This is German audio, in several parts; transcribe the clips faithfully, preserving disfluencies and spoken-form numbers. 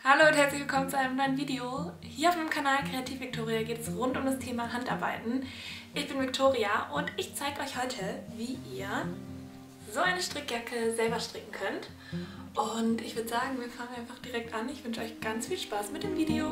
Hallo und herzlich willkommen zu einem neuen Video. Hier auf meinem Kanal Kreativ Victoria geht es rund um das Thema Handarbeiten. Ich bin Victoria und ich zeige euch heute, wie ihr so eine Strickjacke selber stricken könnt. Und ich würde sagen, wir fangen einfach direkt an. Ich wünsche euch ganz viel Spaß mit dem Video.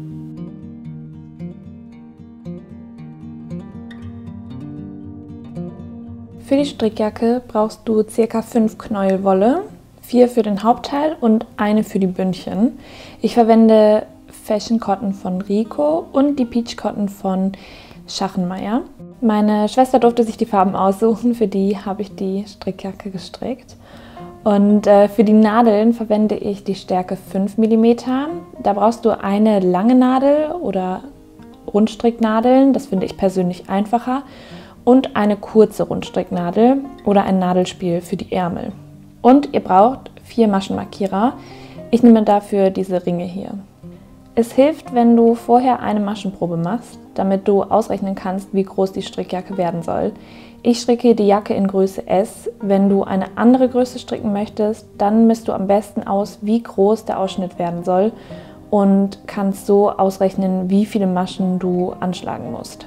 Für die Strickjacke brauchst du ca. fünf Knäuel Wolle. Vier für den Hauptteil und eine für die Bündchen. Ich verwende Fashion Cotton von Rico und die Peach Cotton von Schachenmeier. Meine Schwester durfte sich die Farben aussuchen, für die habe ich die Strickjacke gestrickt. Und äh, für die Nadeln verwende ich die Stärke fünf Millimeter. Da brauchst du eine lange Nadel oder Rundstricknadeln, das finde ich persönlich einfacher, und eine kurze Rundstricknadel oder ein Nadelspiel für die Ärmel. Und ihr braucht vier Maschenmarkierer. Ich nehme dafür diese Ringe hier. Es hilft, wenn du vorher eine Maschenprobe machst, damit du ausrechnen kannst, wie groß die Strickjacke werden soll. Ich stricke die Jacke in Größe S. Wenn du eine andere Größe stricken möchtest, dann misst du am besten aus, wie groß der Ausschnitt werden soll und kannst so ausrechnen, wie viele Maschen du anschlagen musst.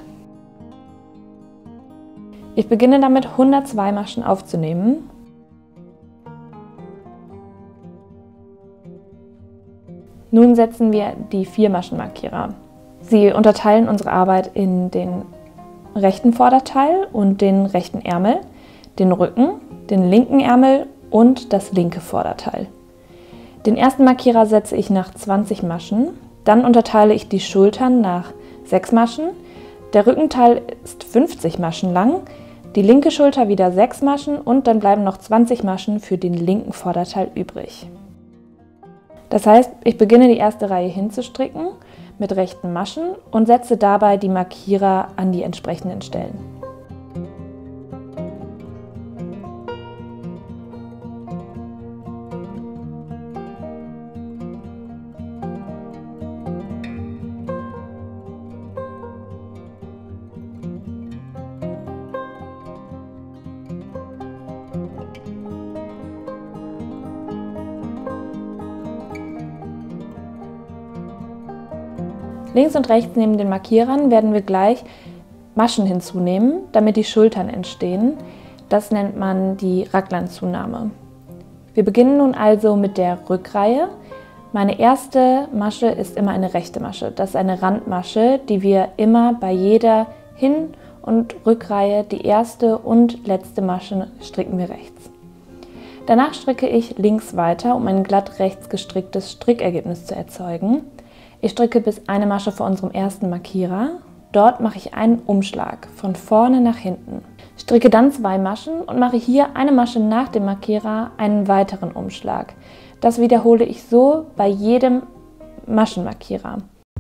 Ich beginne damit, hundertzwei Maschen aufzunehmen. Nun setzen wir die vier Maschenmarkierer. Sie unterteilen unsere Arbeit in den rechten Vorderteil und den rechten Ärmel, den Rücken, den linken Ärmel und das linke Vorderteil. Den ersten Markierer setze ich nach zwanzig Maschen, dann unterteile ich die Schultern nach sechs Maschen, der Rückenteil ist fünfzig Maschen lang, die linke Schulter wieder sechs Maschen und dann bleiben noch zwanzig Maschen für den linken Vorderteil übrig. Das heißt, ich beginne die erste Reihe hinzustricken mit rechten Maschen und setze dabei die Markierer an die entsprechenden Stellen. Links und rechts neben den Markierern werden wir gleich Maschen hinzunehmen, damit die Schultern entstehen. Das nennt man die Raglanzunahme. Wir beginnen nun also mit der Rückreihe. Meine erste Masche ist immer eine rechte Masche. Das ist eine Randmasche, die wir immer bei jeder Hin- und Rückreihe, die erste und letzte Masche, stricken wir rechts. Danach stricke ich links weiter, um ein glatt rechts gestricktes Strickergebnis zu erzeugen. Ich stricke bis eine Masche vor unserem ersten Markierer. Dort mache ich einen Umschlag von vorne nach hinten. Stricke dann zwei Maschen und mache hier eine Masche nach dem Markierer einen weiteren Umschlag. Das wiederhole ich so bei jedem Maschenmarkierer.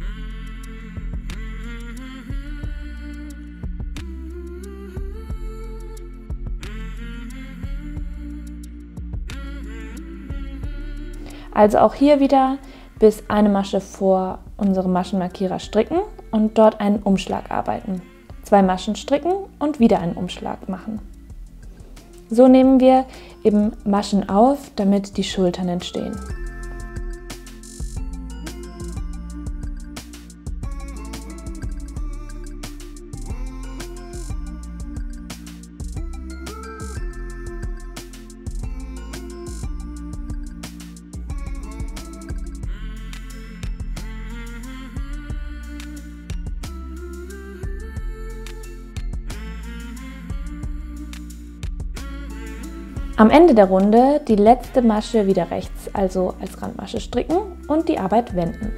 Also auch hier wieder bis eine Masche vor unserem Maschenmarkierer stricken und dort einen Umschlag arbeiten. Zwei Maschen stricken und wieder einen Umschlag machen. So nehmen wir eben Maschen auf, damit die Schultern entstehen. Am Ende der Runde die letzte Masche wieder rechts, also als Randmasche stricken und die Arbeit wenden.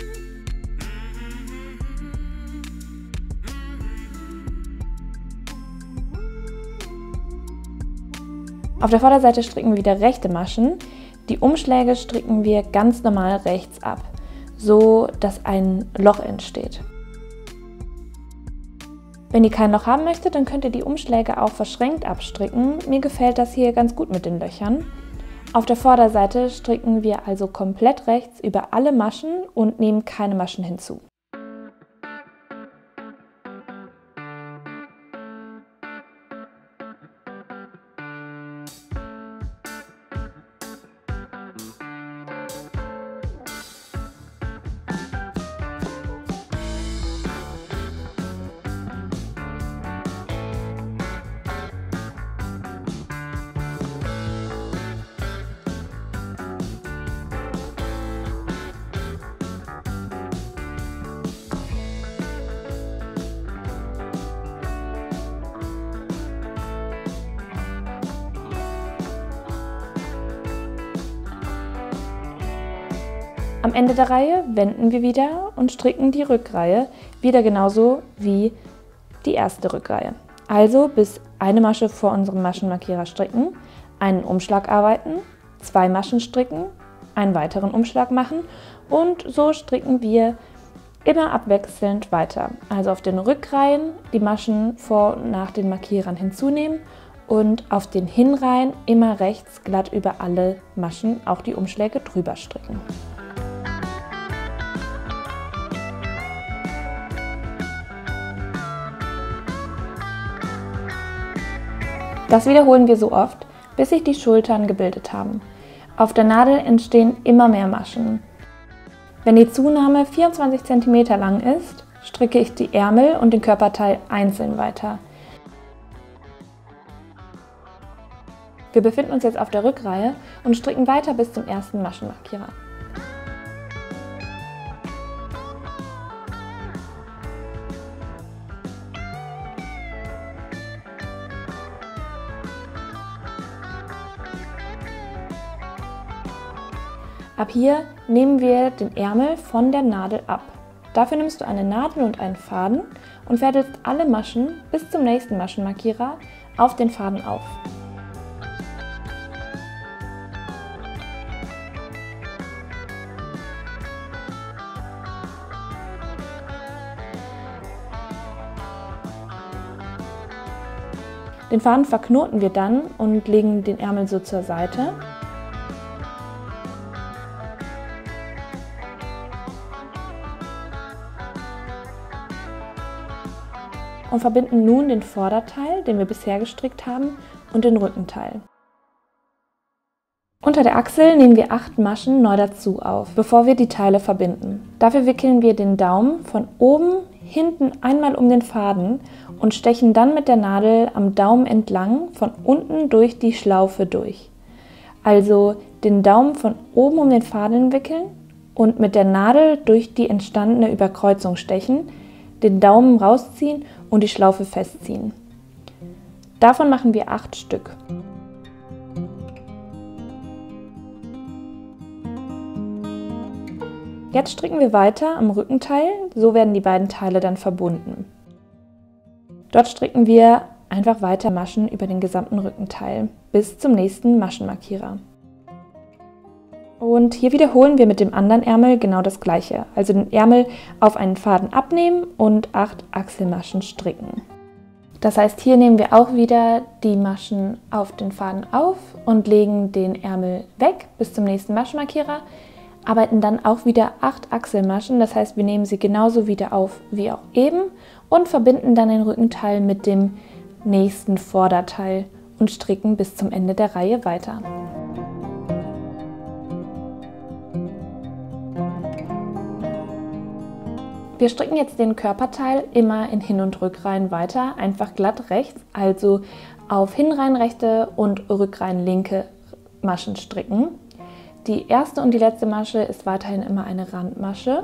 Auf der Vorderseite stricken wir wieder rechte Maschen. Die Umschläge stricken wir ganz normal rechts ab, so dass ein Loch entsteht. Wenn ihr kein Loch haben möchtet, dann könnt ihr die Umschläge auch verschränkt abstricken. Mir gefällt das hier ganz gut mit den Löchern. Auf der Vorderseite stricken wir also komplett rechts über alle Maschen und nehmen keine Maschen hinzu. Am Ende der Reihe wenden wir wieder und stricken die Rückreihe wieder genauso wie die erste Rückreihe. Also bis eine Masche vor unserem Maschenmarkierer stricken, einen Umschlag arbeiten, zwei Maschen stricken, einen weiteren Umschlag machen und so stricken wir immer abwechselnd weiter. Also auf den Rückreihen die Maschen vor und nach den Markierern hinzunehmen und auf den Hinreihen immer rechts glatt über alle Maschen auch die Umschläge drüber stricken. Das wiederholen wir so oft, bis sich die Schultern gebildet haben. Auf der Nadel entstehen immer mehr Maschen. Wenn die Zunahme vierundzwanzig Zentimeter lang ist, stricke ich die Ärmel und den Körperteil einzeln weiter. Wir befinden uns jetzt auf der Rückreihe und stricken weiter bis zum ersten Maschenmarkierer. Ab hier nehmen wir den Ärmel von der Nadel ab. Dafür nimmst du eine Nadel und einen Faden und fädelst alle Maschen bis zum nächsten Maschenmarkierer auf den Faden auf. Den Faden verknoten wir dann und legen den Ärmel so zur Seite. Und verbinden nun den Vorderteil, den wir bisher gestrickt haben, und den Rückenteil. Unter der Achsel nehmen wir acht Maschen neu dazu auf, bevor wir die Teile verbinden. Dafür wickeln wir den Daumen von oben hinten einmal um den Faden und stechen dann mit der Nadel am Daumen entlang von unten durch die Schlaufe durch. Also den Daumen von oben um den Faden wickeln und mit der Nadel durch die entstandene Überkreuzung stechen, den Daumen rausziehen und die Schlaufe festziehen. Davon machen wir acht Stück. Jetzt stricken wir weiter am Rückenteil, so werden die beiden Teile dann verbunden. Dort stricken wir einfach weiter Maschen über den gesamten Rückenteil bis zum nächsten Maschenmarkierer. Und hier wiederholen wir mit dem anderen Ärmel genau das gleiche, also den Ärmel auf einen Faden abnehmen und acht Achselmaschen stricken. Das heißt, hier nehmen wir auch wieder die Maschen auf den Faden auf und legen den Ärmel weg bis zum nächsten Maschenmarkierer, arbeiten dann auch wieder acht Achselmaschen, das heißt, wir nehmen sie genauso wieder auf wie auch eben und verbinden dann den Rückenteil mit dem nächsten Vorderteil und stricken bis zum Ende der Reihe weiter. Wir stricken jetzt den Körperteil immer in Hin- und Rückreihen weiter, einfach glatt rechts, also auf Hinreihen rechte und Rückreihen linke Maschen stricken. Die erste und die letzte Masche ist weiterhin immer eine Randmasche.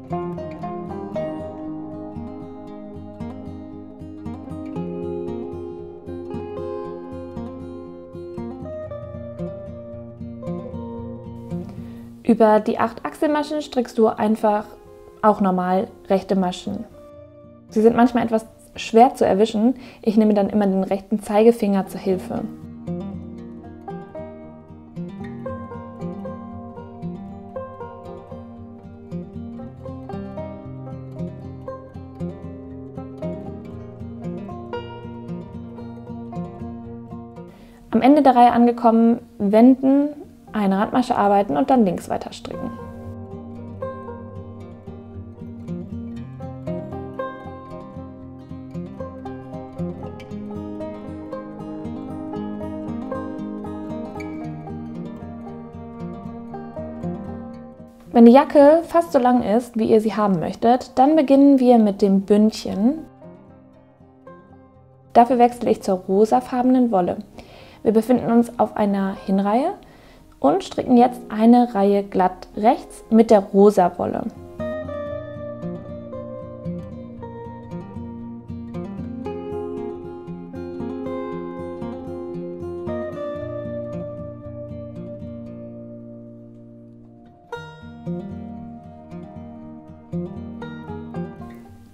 Über die acht Achselmaschen strickst du einfach auch normal rechte Maschen. Sie sind manchmal etwas schwer zu erwischen. Ich nehme dann immer den rechten Zeigefinger zur Hilfe. Am Ende der Reihe angekommen, wenden, eine Randmasche arbeiten und dann links weiter stricken. Wenn die Jacke fast so lang ist, wie ihr sie haben möchtet, dann beginnen wir mit dem Bündchen. Dafür wechsle ich zur rosafarbenen Wolle. Wir befinden uns auf einer Hinreihe und stricken jetzt eine Reihe glatt rechts mit der rosa Wolle.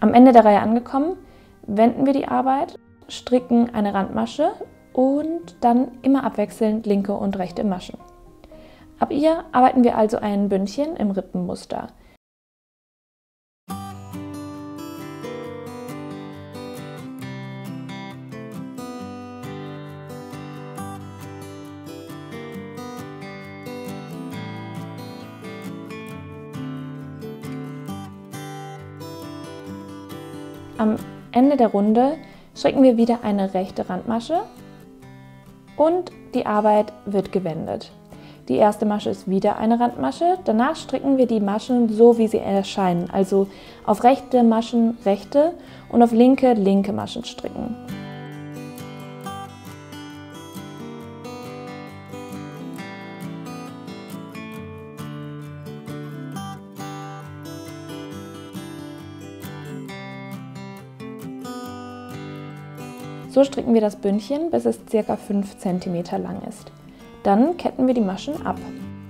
Am Ende der Reihe angekommen, wenden wir die Arbeit, stricken eine Randmasche und dann immer abwechselnd linke und rechte Maschen. Ab ihr arbeiten wir also ein Bündchen im Rippenmuster. Am Ende der Runde stricken wir wieder eine rechte Randmasche und die Arbeit wird gewendet. Die erste Masche ist wieder eine Randmasche, danach stricken wir die Maschen so, wie sie erscheinen, also auf rechte Maschen rechte und auf linke linke Maschen stricken. So stricken wir das Bündchen, bis es ca. fünf Zentimeter lang ist. Dann ketten wir die Maschen ab.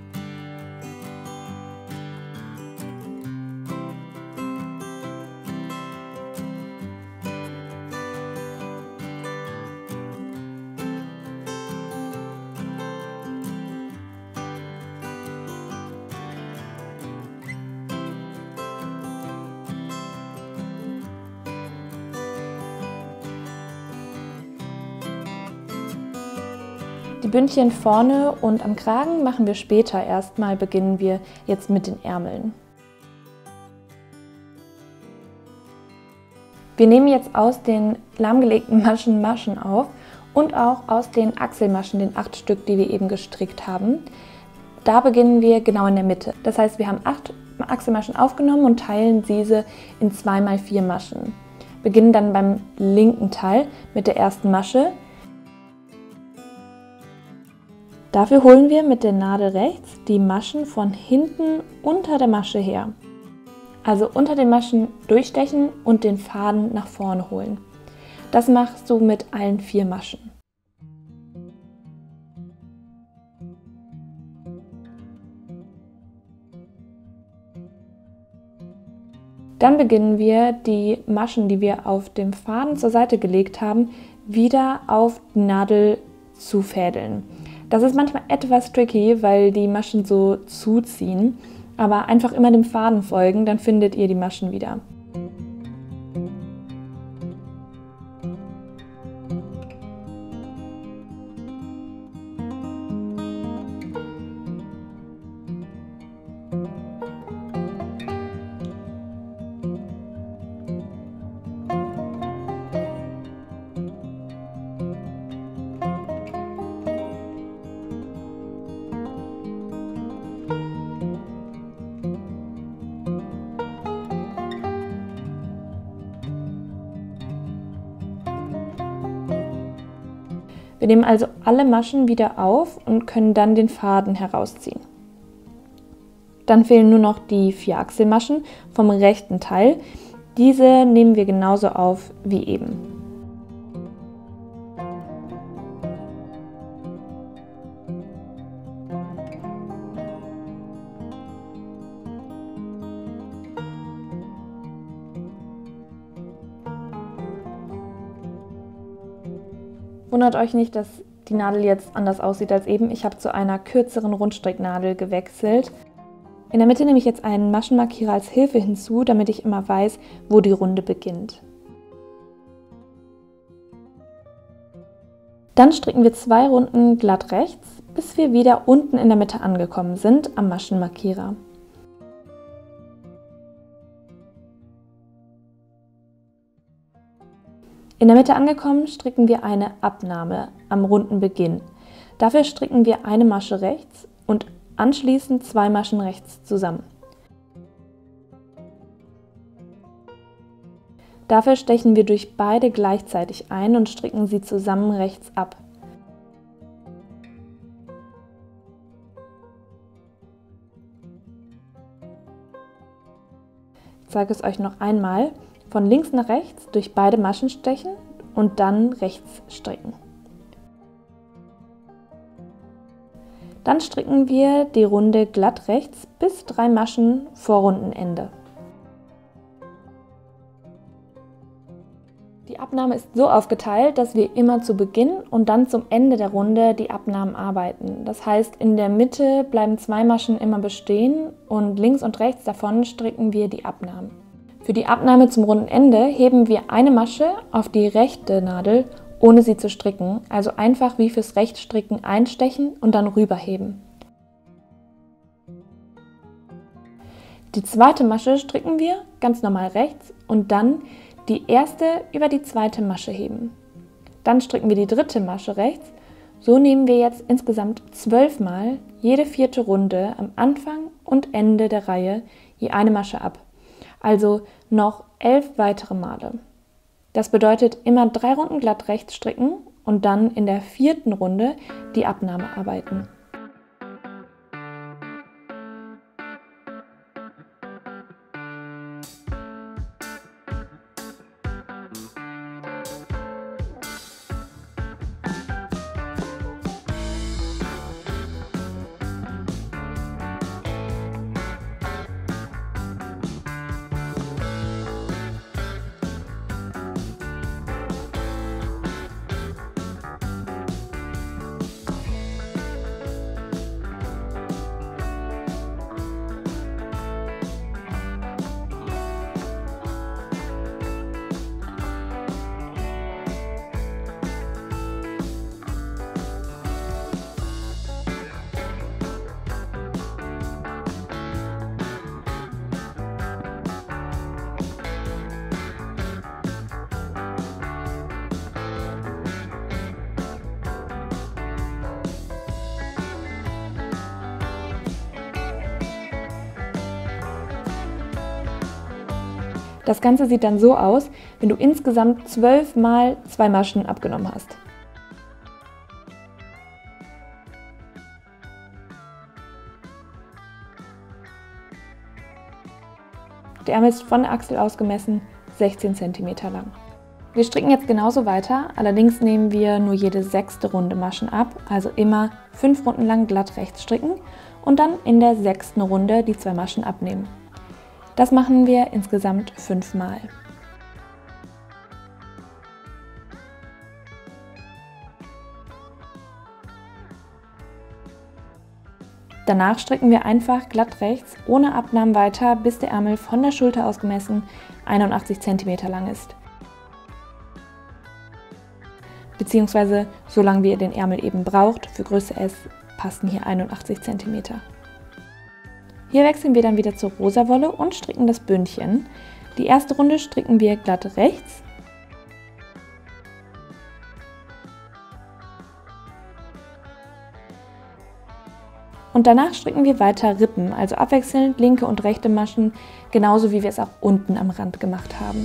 Die Bündchen vorne und am Kragen machen wir später. Erstmal beginnen wir jetzt mit den Ärmeln. Wir nehmen jetzt aus den lahmgelegten Maschen Maschen auf und auch aus den Achselmaschen, den acht Stück, die wir eben gestrickt haben. Da beginnen wir genau in der Mitte. Das heißt, wir haben acht Achselmaschen aufgenommen und teilen diese in zwei mal vier Maschen. Beginnen dann beim linken Teil mit der ersten Masche. Dafür holen wir mit der Nadel rechts die Maschen von hinten unter der Masche her. Also unter den Maschen durchstechen und den Faden nach vorne holen. Das machst du mit allen vier Maschen. Dann beginnen wir, die Maschen, die wir auf dem Faden zur Seite gelegt haben, wieder auf die Nadel zu fädeln. Das ist manchmal etwas tricky, weil die Maschen so zuziehen, aber einfach immer dem Faden folgen, dann findet ihr die Maschen wieder. Wir nehmen also alle Maschen wieder auf und können dann den Faden herausziehen. Dann fehlen nur noch die vier Achselmaschen vom rechten Teil. Diese nehmen wir genauso auf wie eben. Wundert euch nicht, dass die Nadel jetzt anders aussieht als eben. Ich habe zu einer kürzeren Rundstricknadel gewechselt. In der Mitte nehme ich jetzt einen Maschenmarkierer als Hilfe hinzu, damit ich immer weiß, wo die Runde beginnt. Dann stricken wir zwei Runden glatt rechts, bis wir wieder unten in der Mitte angekommen sind am Maschenmarkierer. In der Mitte angekommen, stricken wir eine Abnahme am runden Beginn. Dafür stricken wir eine Masche rechts und anschließend zwei Maschen rechts zusammen. Dafür stechen wir durch beide gleichzeitig ein und stricken sie zusammen rechts ab. Ich zeige es euch noch einmal. Von links nach rechts durch beide Maschen stechen und dann rechts stricken. Dann stricken wir die Runde glatt rechts bis drei Maschen vor Rundenende. Abnahme ist so aufgeteilt, dass wir immer zu Beginn und dann zum Ende der Runde die Abnahmen arbeiten. Das heißt, in der Mitte bleiben zwei Maschen immer bestehen und links und rechts davon stricken wir die Abnahmen. Für die Abnahme zum Rundenende heben wir eine Masche auf die rechte Nadel, ohne sie zu stricken, also einfach wie fürs Rechtstricken einstechen und dann rüberheben. Die zweite Masche stricken wir ganz normal rechts und dann die erste über die zweite Masche heben. Dann stricken wir die dritte Masche rechts. So nehmen wir jetzt insgesamt zwölf Mal jede vierte Runde am Anfang und Ende der Reihe je eine Masche ab. Also noch elf weitere Male. Das bedeutet immer drei Runden glatt rechts stricken und dann in der vierten Runde die Abnahme arbeiten. Das Ganze sieht dann so aus, wenn du insgesamt zwölf Mal zwei Maschen abgenommen hast. Der Ärmel ist von der Achsel ausgemessen sechzehn Zentimeter lang. Wir stricken jetzt genauso weiter, allerdings nehmen wir nur jede sechste Runde Maschen ab, also immer fünf Runden lang glatt rechts stricken und dann in der sechsten Runde die zwei Maschen abnehmen. Das machen wir insgesamt fünfmal. Danach stricken wir einfach glatt rechts ohne Abnahmen weiter, bis der Ärmel von der Schulter ausgemessen einundachtzig Zentimeter lang ist. Beziehungsweise so lange wie ihr den Ärmel eben braucht. Für Größe S passen hier einundachtzig Zentimeter. Hier wechseln wir dann wieder zur rosa Wolle und stricken das Bündchen. Die erste Runde stricken wir glatt rechts. Und danach stricken wir weiter Rippen, also abwechselnd linke und rechte Maschen, genauso wie wir es auch unten am Rand gemacht haben.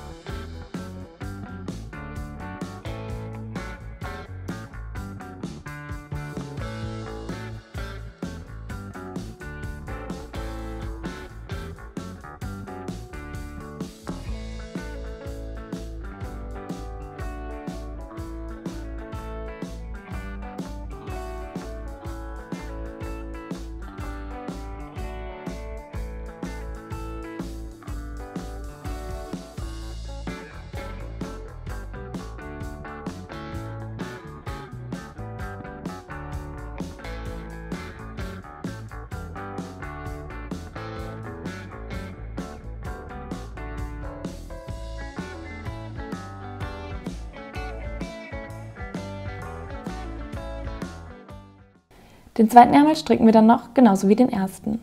Den zweiten Ärmel stricken wir dann noch genauso wie den ersten.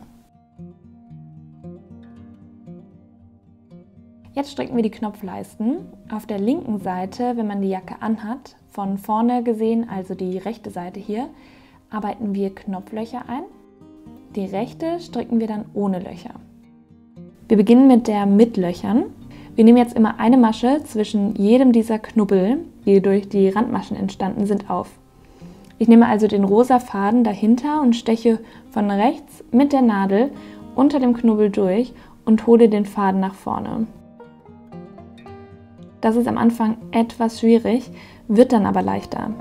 Jetzt stricken wir die Knopfleisten. Auf der linken Seite, wenn man die Jacke anhat, von vorne gesehen, also die rechte Seite hier, arbeiten wir Knopflöcher ein. Die rechte stricken wir dann ohne Löcher. Wir beginnen mit der mit Löchern. Wir nehmen jetzt immer eine Masche zwischen jedem dieser Knubbel, die durch die Randmaschen entstanden sind, auf. Ich nehme also den rosa Faden dahinter und steche von rechts mit der Nadel unter dem Knubbel durch und hole den Faden nach vorne. Das ist am Anfang etwas schwierig, wird dann aber leichter.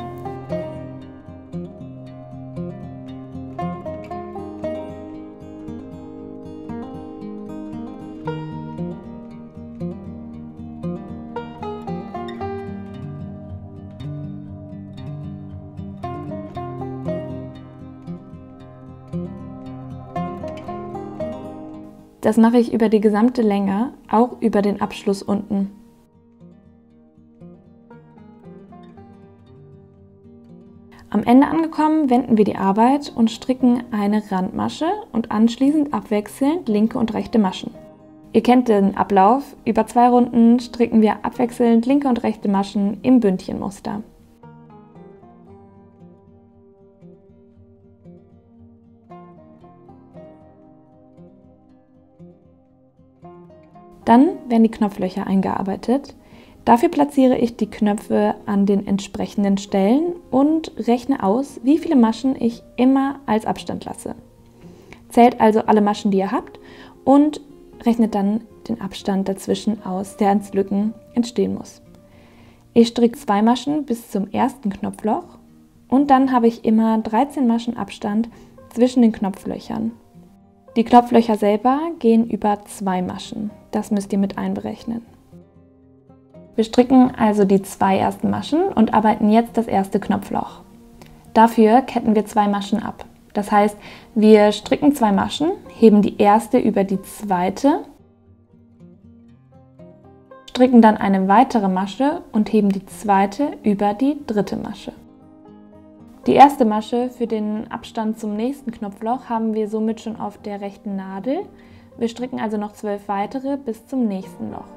Das mache ich über die gesamte Länge, auch über den Abschluss unten. Am Ende angekommen, wenden wir die Arbeit und stricken eine Randmasche und anschließend abwechselnd linke und rechte Maschen. Ihr kennt den Ablauf. Über zwei Runden stricken wir abwechselnd linke und rechte Maschen im Bündchenmuster. Dann werden die Knopflöcher eingearbeitet. Dafür platziere ich die Knöpfe an den entsprechenden Stellen und rechne aus, wie viele Maschen ich immer als Abstand lasse. Zählt also alle Maschen, die ihr habt, und rechnet dann den Abstand dazwischen aus, der als Lücken entstehen muss. Ich stricke zwei Maschen bis zum ersten Knopfloch und dann habe ich immer dreizehn Maschen Abstand zwischen den Knopflöchern. Die Knopflöcher selber gehen über zwei Maschen, das müsst ihr mit einberechnen. Wir stricken also die zwei ersten Maschen und arbeiten jetzt das erste Knopfloch. Dafür ketten wir zwei Maschen ab. Das heißt, wir stricken zwei Maschen, heben die erste über die zweite, stricken dann eine weitere Masche und heben die zweite über die dritte Masche. Die erste Masche für den Abstand zum nächsten Knopfloch haben wir somit schon auf der rechten Nadel. Wir stricken also noch zwölf weitere bis zum nächsten Loch.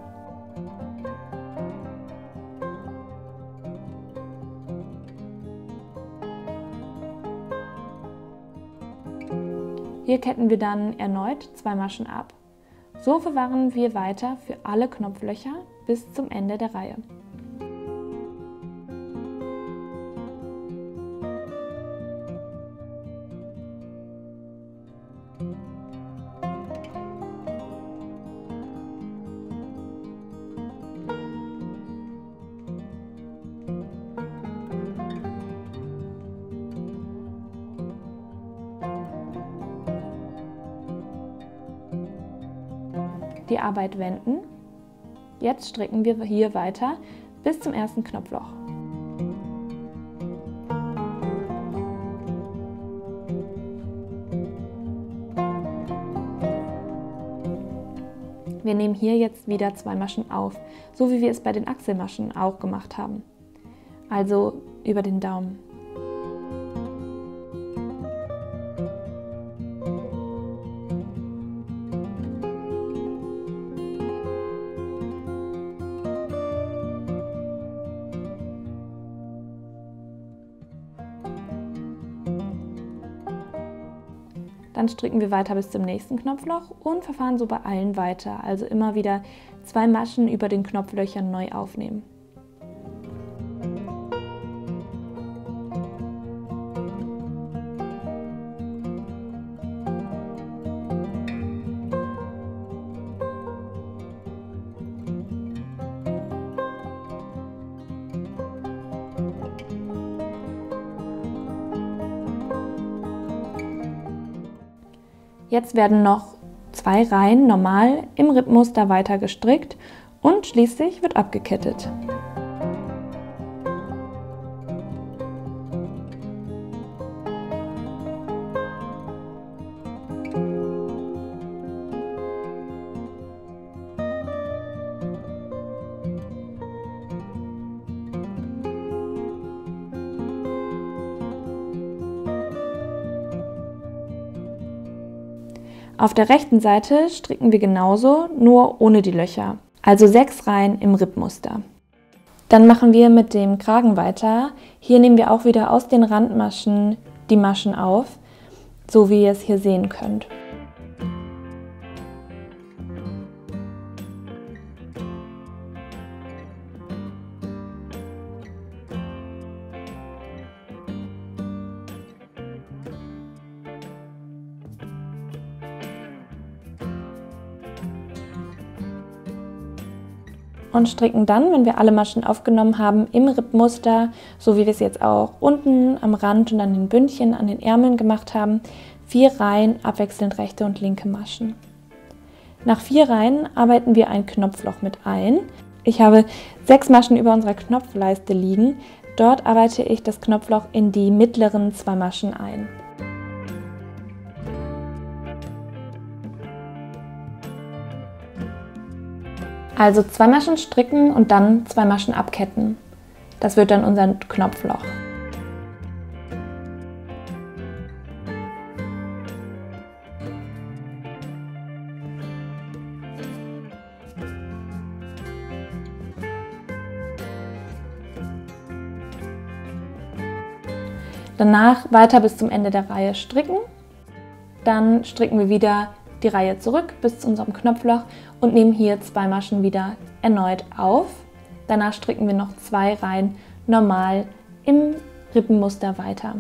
Hier ketten wir dann erneut zwei Maschen ab. So verwahren wir weiter für alle Knopflöcher bis zum Ende der Reihe. Die Arbeit wenden. Jetzt stricken wir hier weiter bis zum ersten Knopfloch. Wir nehmen hier jetzt wieder zwei Maschen auf, so wie wir es bei den Achselmaschen auch gemacht haben. Also über den Daumen. Dann stricken wir weiter bis zum nächsten Knopfloch und verfahren so bei allen weiter. Also immer wieder zwei Maschen über den Knopflöchern neu aufnehmen. Jetzt werden noch zwei Reihen normal im Rippmuster weiter gestrickt und schließlich wird abgekettet. Auf der rechten Seite stricken wir genauso, nur ohne die Löcher, also sechs Reihen im Rippmuster. Dann machen wir mit dem Kragen weiter. Hier nehmen wir auch wieder aus den Randmaschen die Maschen auf, so wie ihr es hier sehen könnt. Und stricken dann, wenn wir alle Maschen aufgenommen haben, im Rippmuster, so wie wir es jetzt auch unten am Rand und an den Bündchen, an den Ärmeln gemacht haben, vier Reihen abwechselnd rechte und linke Maschen. Nach vier Reihen arbeiten wir ein Knopfloch mit ein. Ich habe sechs Maschen über unserer Knopfleiste liegen. Dort arbeite ich das Knopfloch in die mittleren zwei Maschen ein. Also zwei Maschen stricken und dann zwei Maschen abketten. Das wird dann unser Knopfloch. Danach weiter bis zum Ende der Reihe stricken. Dann stricken wir wieder die Reihe zurück bis zu unserem Knopfloch und nehmen hier zwei Maschen wieder erneut auf. Danach stricken wir noch zwei Reihen normal im Rippenmuster weiter.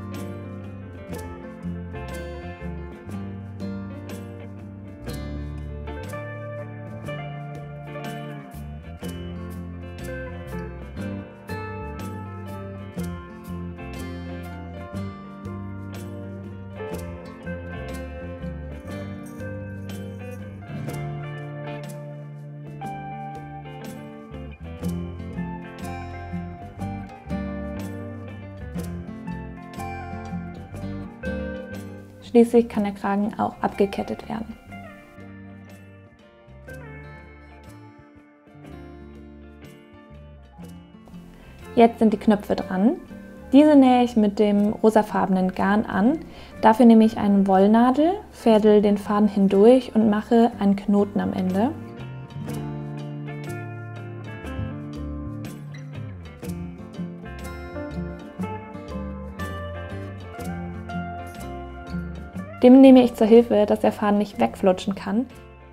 Schließlich kann der Kragen auch abgekettet werden. Jetzt sind die Knöpfe dran. Diese nähe ich mit dem rosafarbenen Garn an. Dafür nehme ich eine Wollnadel, fädel den Faden hindurch und mache einen Knoten am Ende. Dem nehme ich zur Hilfe, dass der Faden nicht wegflutschen kann.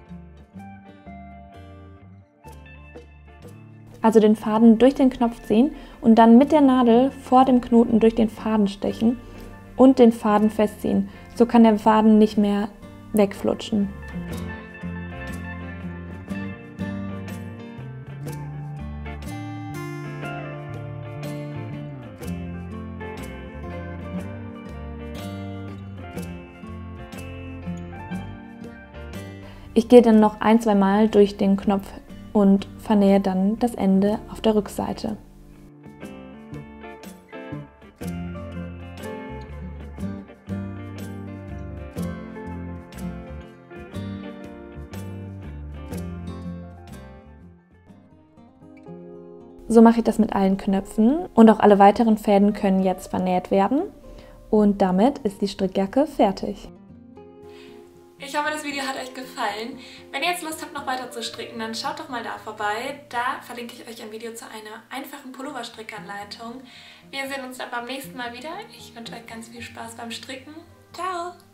Also den Faden durch den Knopf ziehen und dann mit der Nadel vor dem Knoten durch den Faden stechen und den Faden festziehen. So kann der Faden nicht mehr wegflutschen. Ich gehe dann noch ein, zwei Mal durch den Knopf und vernähe dann das Ende auf der Rückseite. So mache ich das mit allen Knöpfen und auch alle weiteren Fäden können jetzt vernäht werden. Und damit ist die Strickjacke fertig. Ich hoffe, das Video hat euch gefallen. Wenn ihr jetzt Lust habt, noch weiter zu stricken, dann schaut doch mal da vorbei. Da verlinke ich euch ein Video zu einer einfachen Pullover-Strickanleitung. Wir sehen uns dann beim nächsten Mal wieder. Ich wünsche euch ganz viel Spaß beim Stricken. Ciao!